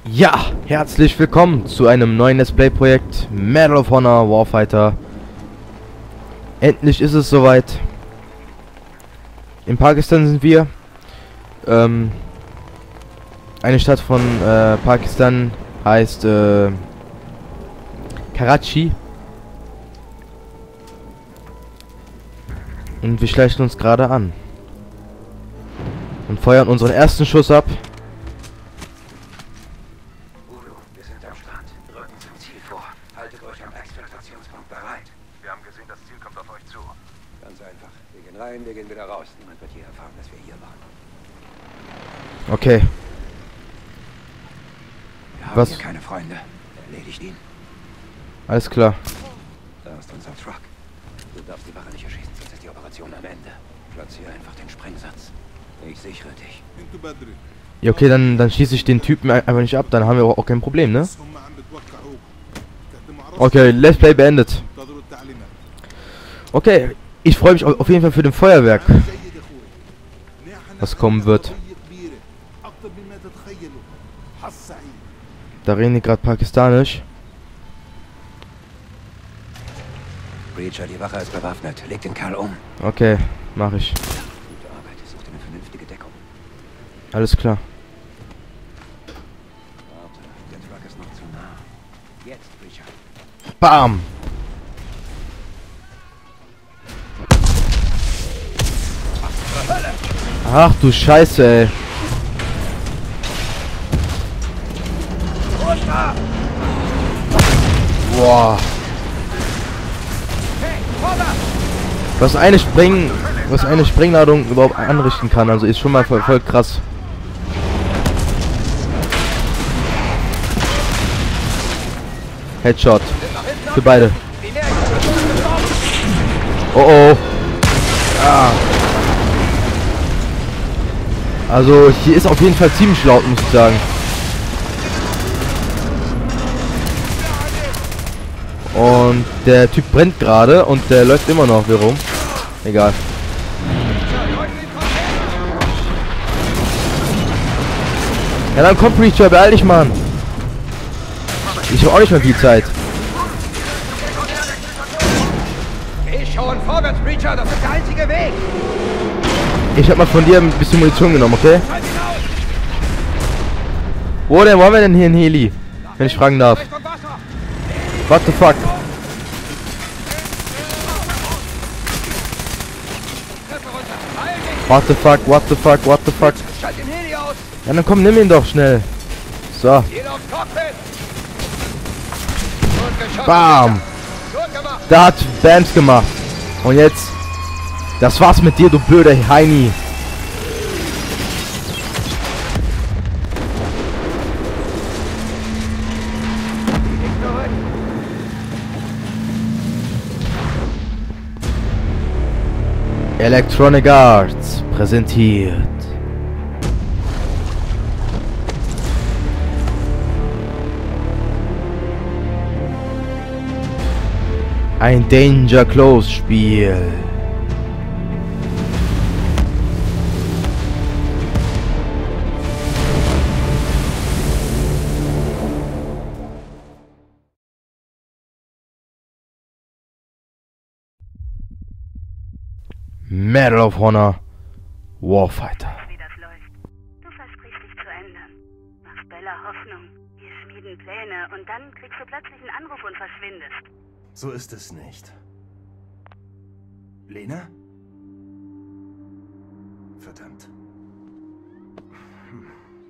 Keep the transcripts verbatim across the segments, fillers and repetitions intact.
Ja, herzlich willkommen zu einem neuen Let's Play Projekt Medal of Honor Warfighter. Endlich ist es soweit. In Pakistan sind wir. Ähm, eine Stadt von äh, Pakistan heißt äh, Karachi. Und wir schleichen uns gerade an. Und feuern unseren ersten Schuss ab. Wir sind am Strand. Rücken zum Ziel vor. Haltet euch am Exploitationspunkt bereit. Wir haben gesehen, das Ziel kommt auf euch zu. Ganz einfach. Wir gehen rein, wir gehen wieder raus. Niemand wird hier erfahren, dass wir hier waren. Okay. Wir haben Was? hier keine Freunde. Erledigt ihn. Alles klar. Da ist unser Truck. Du darfst die Wache nicht erschießen, sonst ist die Operation am Ende. Platziere einfach den Sprengsatz. Ich sichere dich. Ja, okay, dann, dann schieße ich den Typen einfach nicht ab, dann haben wir auch kein Problem, ne? Okay, Let's Play beendet. Okay, ich freue mich auf jeden Fall für den Feuerwerk, was kommen wird. Da reden die gerade pakistanisch. Breacher, die Wache ist bewaffnet. Leg den Kerl um. Okay, mache ich. Gute Arbeit. Such dir eine vernünftige Deckung. Alles klar. Warte, der Truck ist noch zu nah. Jetzt, Breacher. Bam! Ach du Scheiße, ey. Boah. Was eine Spreng... Was eine Sprengladung überhaupt anrichten kann, also ist schon mal voll, voll krass. Headshot. Für beide. Oh oh. Ah. Also hier ist auf jeden Fall ziemlich laut, muss ich sagen. Und der Typ brennt gerade und der läuft immer noch hier rum. Egal. Ja, dann kommt Breacher, beeil dich, Mann. Ich habe auch nicht mehr viel Zeit. Geh schon vorwärts, Breacher. Das ist der einzige Weg. Ich habe mal von dir ein bisschen Munition genommen, okay? Wo denn? Wo haben wir denn hier einen Heli? Wenn ich fragen darf. What the fuck? What the fuck, what the fuck, what the fuck? Schalt den Heli aus. Ja, dann komm, nimm ihn doch schnell. So. Jeder aufs Cockpit. Gut geschossen, Bam. Breacher. Gut gemacht. Da hat Bams gemacht. Und jetzt. Das war's mit dir, du blöder Heini. Electronic Arts präsentiert ein Danger Close Spiel. Medal of Honor Warfighter. Wie das läuft. Du versprichst dich zu ändern. Machst Bella Hoffnung. Wir schmieden Pläne und dann kriegst du plötzlich einen Anruf und verschwindest. So ist es nicht. Lena? Verdammt. Hm.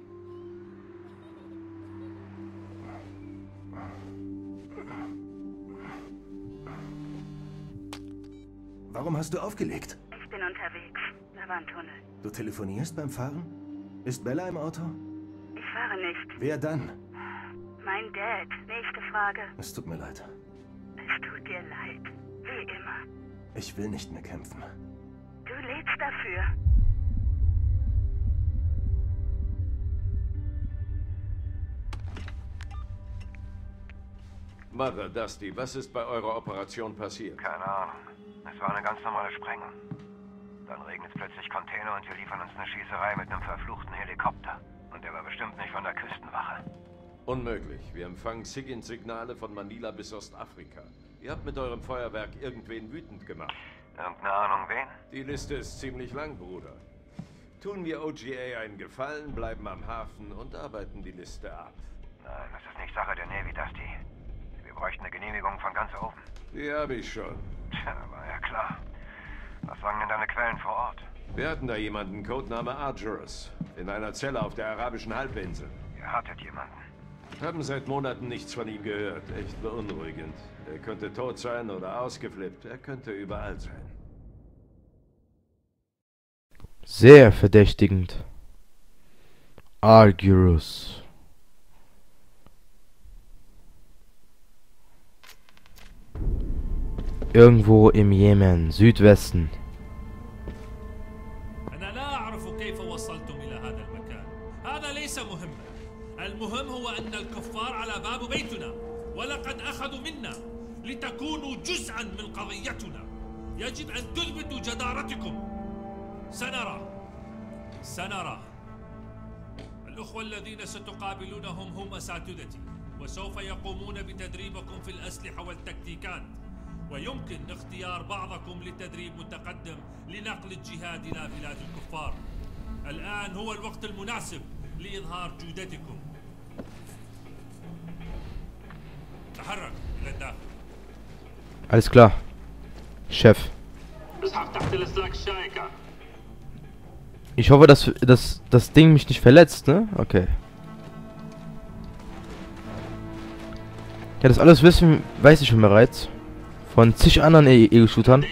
Warum hast du aufgelegt? Ich bin unterwegs. Da war ein Tunnel. Du telefonierst beim Fahren? Ist Bella im Auto? Ich fahre nicht. Wer dann? Mein Dad. Nächste Frage. Es tut mir leid. Es tut dir leid. Wie immer. Ich will nicht mehr kämpfen. Du lebst dafür. Mother Dusty, was ist bei eurer Operation passiert? Keine Ahnung. Es war eine ganz normale Sprengung. Dann regnet es plötzlich Container und wir liefern uns eine Schießerei mit einem verfluchten Helikopter. Und der war bestimmt nicht von der Küstenwache. Unmöglich. Wir empfangen SIGINT-Signale von Manila bis Ostafrika. Ihr habt mit eurem Feuerwerk irgendwen wütend gemacht. Irgendeine Ahnung, wen? Die Liste ist ziemlich lang, Bruder. Tun wir O G A einen Gefallen, bleiben am Hafen und arbeiten die Liste ab. Nein, das ist nicht Sache der Navy, Dusty. Wir bräuchten eine Genehmigung von ganz oben. Die habe ich schon. Tja, war ja klar. Was sagen denn deine Quellen vor Ort? Wir hatten da jemanden, Codename Argerus, in einer Zelle auf der arabischen Halbinsel. Ihr hattet jemanden. Haben seit Monaten nichts von ihm gehört. Echt beunruhigend. Er könnte tot sein oder ausgeflippt. Er könnte überall sein. Sehr verdächtigend. Argerus. Irgendwo im Jemen, Südwesten. أنا لا أعرف كيف وصلتم إلى هذا المكان. هذا ليس مهما. المهم هو أن الكفار على باب بيتنا ولقد أخذوا منا لتكونوا جزءا من قضيتنا. يجب أن تثبتوا جدارتكم. سنرى سنرى. الأخوة الذين ستقابلونهم هم أساتذتي وسوف يقومون بتدريبكم في الأسلحة والتكتيكات. ويمكن اختيار بعضكم لتدريب متقدم لنقل الجهاد إلى بلاد الكفار. الآن هو الوقت المناسب لإظهار جودتكم. تحرك إلى الداخل. Alles klar. Chef. اسحب تحت الأسلاك الشائكة. Ich hoffe, dass, dass das Ding mich nicht verletzt, ne? Okay. Ja, das alles wissen, weiß ich schon bereits. Von zig anderen Ego-Shootern.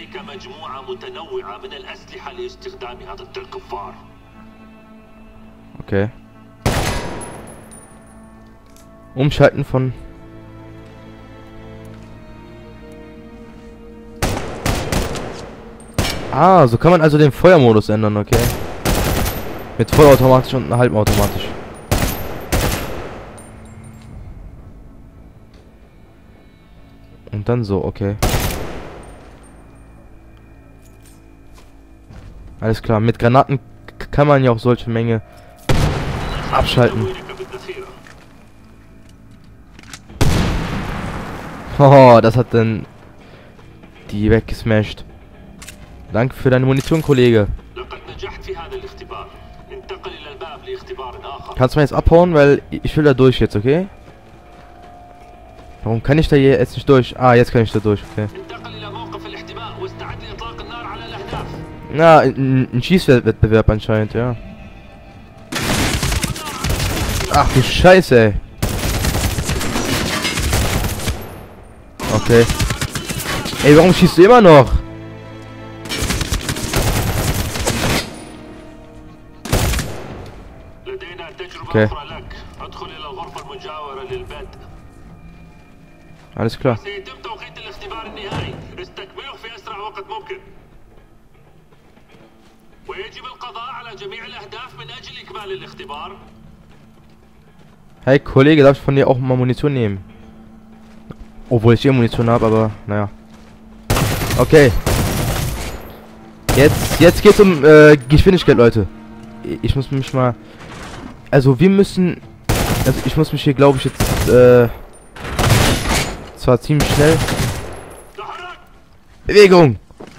Okay. Umschalten von... Ah, so kann man also den Feuermodus ändern, okay. Mit vollautomatisch und halbautomatisch. Und dann so, okay. Alles klar, mit Granaten kann man ja auch solche Menge abschalten. Oh, das hat dann die weggesmashed. Danke für deine Munition, Kollege. Kannst du mal jetzt abhauen, weil ich will da durch jetzt, okay? Warum kann ich da hier jetzt nicht durch? Ah, jetzt kann ich da durch, okay. Na, ein, ein Schießwettbewerb anscheinend, ja. Ach du Scheiße, ey. Okay. Ey, warum schießt du immer noch? Okay. Alles klar. Hey Kollege, darf ich von dir auch mal Munition nehmen? Obwohl ich hier Munition habe, aber naja. Okay. Jetzt, jetzt geht's um äh, Geschwindigkeit, Leute. Ich muss mich mal... Also wir müssen... Also ich muss mich hier, glaube ich, jetzt... Äh, zwar ziemlich schnell... Bewegung!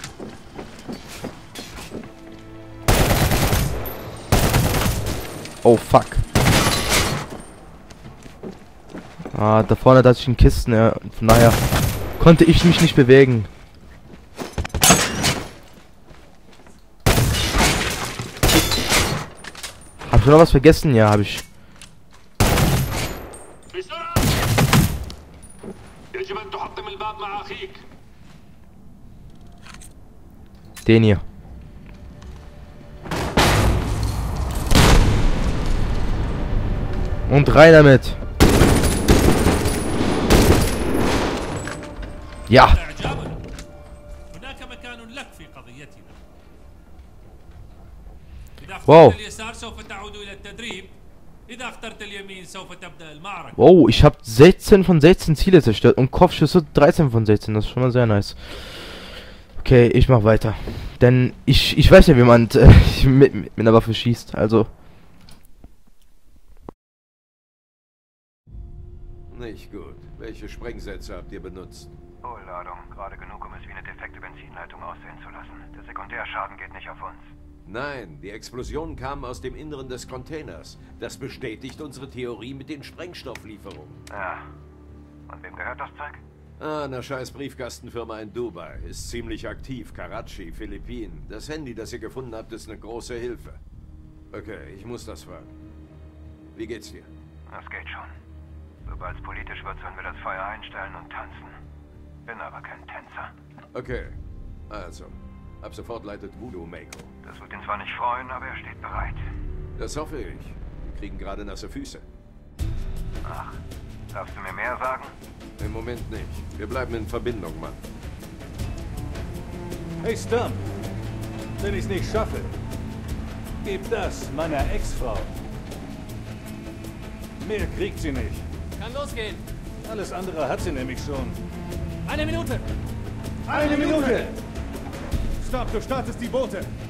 Oh fuck. Ah, da vorne da hatte ich in Kisten, ja. Von daher konnte ich mich nicht bewegen. Hab ich noch was vergessen? Ja, habe ich. Den hier. Und rein damit. Ja. Wow. Wow, ich habe sechzehn von sechzehn Ziele zerstört und Kopfschüsse dreizehn von sechzehn. Das ist schon mal sehr nice. Okay, ich mach weiter. Denn ich, ich weiß ja, wie man äh, mit, mit einer Waffe schießt. Also. Nicht gut. Welche Sprengsätze habt ihr benutzt? Hohlladung. Gerade genug, um es wie eine defekte Benzinleitung aussehen zu lassen. Der Sekundärschaden geht nicht auf uns. Nein, die Explosionen kamen aus dem Inneren des Containers. Das bestätigt unsere Theorie mit den Sprengstofflieferungen. Ja. Und wem gehört das Zeug? Ah, einer scheiß Briefkastenfirma in Dubai. Ist ziemlich aktiv. Karachi, Philippinen. Das Handy, das ihr gefunden habt, ist eine große Hilfe. Okay, ich muss das fragen. Wie geht's dir? Das geht schon. Sobald es politisch wird, sollen wir das Feuer einstellen und tanzen. Bin aber kein Tänzer. Okay, also. Ab sofort leitet Voodoo Mako. Das wird ihn zwar nicht freuen, aber er steht bereit. Das hoffe ich. Wir kriegen gerade nasse Füße. Ach, darfst du mir mehr sagen? Im Moment nicht. Wir bleiben in Verbindung, Mann. Hey Stump, wenn ich's nicht schaffe, gib das meiner Ex-Frau. Mehr kriegt sie nicht. Kann losgehen. Alles andere hat sie nämlich schon. Eine Minute. Eine Minute! Stopp, du startest die Boote.